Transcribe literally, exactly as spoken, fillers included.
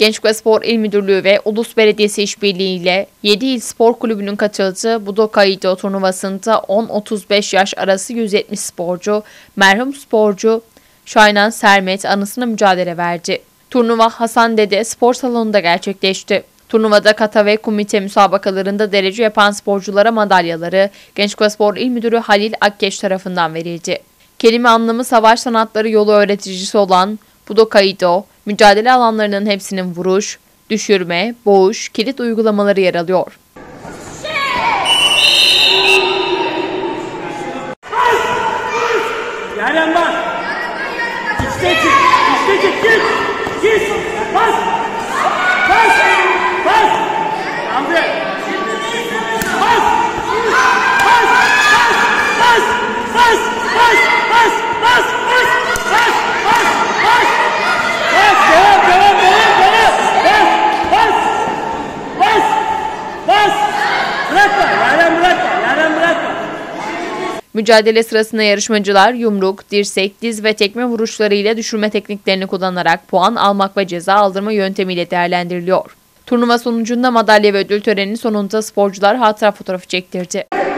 Gençlik ve Spor İl Müdürlüğü ve Ulus Belediyesi işbirliğiyle yedi il spor kulübünün katıldığı Budokan turnuvasında on otuz beş yaş arası yüz yetmiş sporcu, merhum sporcu Şaynan Sermet anısına mücadele verdi. Turnuva Hasan Dede Spor Salonu'nda gerçekleşti. Turnuvada kata ve komite müsabakalarında derece yapan sporculara madalyaları Gençlik ve Spor İl Müdürü Halil Akkeş tarafından verildi. Kelime anlamı savaş sanatları yolu öğreticisi olan Budokan, mücadele alanlarının hepsinin vuruş, düşürme, boğuş, kilit uygulamaları yer alıyor. Yerden bas. İçte çık. İçte çık. Git. Git. Bas. Bas. Bas. Hamdi. Bas. Bas. Bas. Bas. Bas. Bas. Bas. Bas. Bas. Bas. Bas. Bas. Bas. Devam. Devam. Devam. Devam. Bas. Bas. Bas. Bas. Bırakma. Yerden bırakma. Yerden bırakma. Mücadele sırasında yarışmacılar yumruk, dirsek, diz ve tekme vuruşlarıyla düşürme tekniklerini kullanarak puan almak ve ceza aldırma yöntemiyle değerlendiriliyor. Turnuva sonucunda madalya ve ödül töreninin sonunda sporcular hatıra fotoğrafı çektirdi.